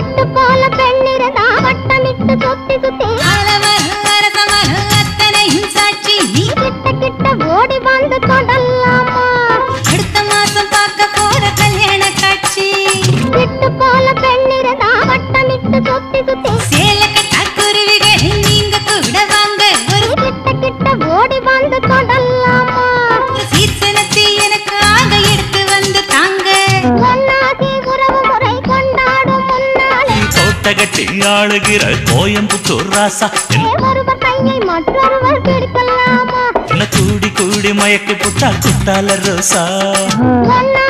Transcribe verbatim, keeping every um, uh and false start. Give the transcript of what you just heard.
சிட்டு போல பெண்ணிருந்தா வட்டமிட்டு சுத்தி சுத்தி அத்தனையும் சாட்சி நீ கிட்ட கிட்ட ஓடி வந்து தொடலாமா அடுத்த மாசம் பார்க்க போற கல்யாண காட்சி சிட்டு போல பெண்ணிருந்தா வட்டமிட்டு சுத்தி சுத்தி சேல கட்டா குருவிகள் நீங்க கூட வாங்க ஒரு கிட்ட கிட்ட ஓடி வந்து தொடலாமா சீர்சனத்தை எனக்கு ஆக எடுத்து வந்து தாங்க ஒன்னாகி உறவு முறை கொண்டாடும் முன்னாலே கோட்டகட்டி ஆளுகிற கோயம்புத்தூர் ராசா ஒருவர் கையை மற்றொருவர் பிடிக்கலாமா என்ன கூடி கூடி மயக்கி புட்டா குட்டால ரோசா ஒன்னா